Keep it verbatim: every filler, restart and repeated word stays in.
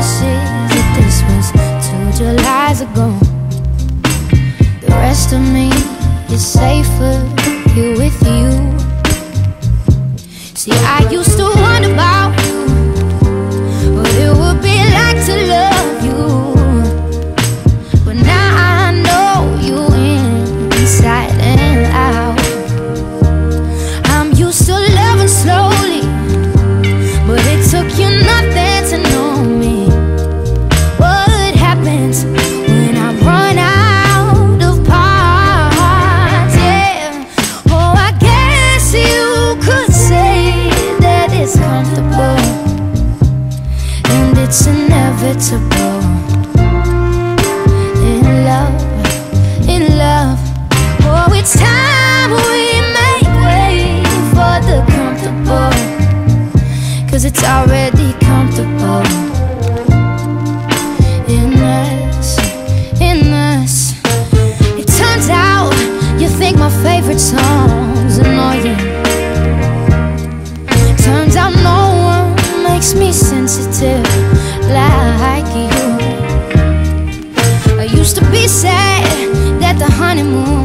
promises that this was two Julys ago. The rest of me is safer here with you. See, I used to wonder about you, what it would be like to love you. But now I know you inside and out. I'm used to loving slowly, but it took you nothing to know me. What happens when I run out of parts? Yeah. Oh, I guess you could say that it's comfortable and it's inevitable. In love, in love. Oh, it's time we make way for the comfortable, 'cause it's already comfortable in us, in us. It turns out you think my favorite song's annoying. Turns out no one makes me sensitive like you. I used to be sad that the honeymoon